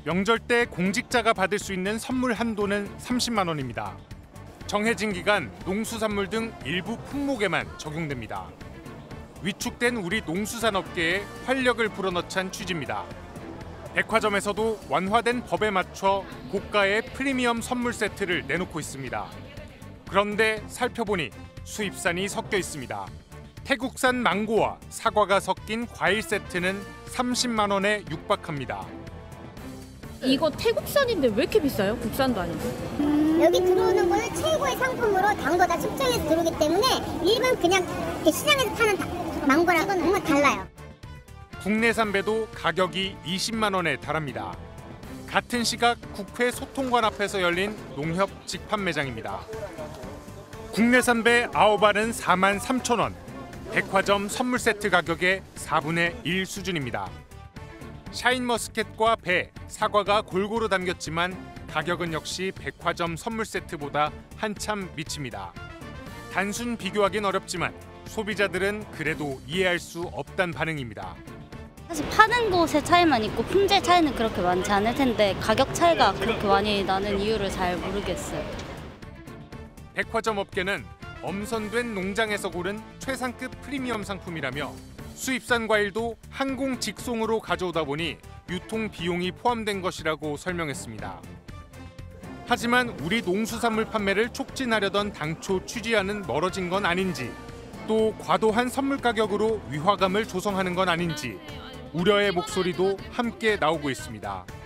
명절 때 공직자가 받을 수 있는 선물 한도는 30만 원입니다. 정해진 기간 농수산물 등 일부 품목에만 적용됩니다. 위축된 우리 농수산업계에 활력을 불어넣자는 취지입니다. 백화점에서도 완화된 법에 맞춰 고가의 프리미엄 선물 세트를 내놓고 있습니다. 그런데 살펴보니 수입산이 섞여 있습니다. 태국산 망고와 사과가 섞인 과일 세트는 30만 원에 육박합니다. 이거 태국산인데 왜 이렇게 비싸요? 국산도 아니고. 여기 들어오는 거는 최고의 상품으로 당도가 측정해서 들어오기 때문에 일반 그냥 시장에서 파는 망고랑은 정말 달라요. 국내산 배도 가격이 20만 원에 달합니다. 같은 시각 국회 소통관 앞에서 열린 농협 직판 매장입니다. 국내산 배 9알은 4만 3천 원, 백화점 선물 세트 가격의 4분의 1 수준입니다. 샤인머스켓과 배, 사과가 골고루 담겼지만 가격은 역시 백화점 선물 세트보다 한참 미칩니다. 단순 비교하긴 어렵지만 소비자들은 그래도 이해할 수 없단 반응입니다. 사실 파는 곳의 차이만 있고 품질 차이는 그렇게 많지 않을 텐데 가격 차이가 그렇게 많이 나는 이유를 잘 모르겠어요. 백화점 업계는 엄선된 농장에서 고른 최상급 프리미엄 상품이라며 수입산 과일도 항공 직송으로 가져오다 보니 유통 비용이 포함된 것이라고 설명했습니다. 하지만 우리 농수산물 판매를 촉진하려던 당초 취지와는 멀어진 건 아닌지, 또 과도한 선물 가격으로 위화감을 조성하는 건 아닌지 우려의 목소리도 함께 나오고 있습니다.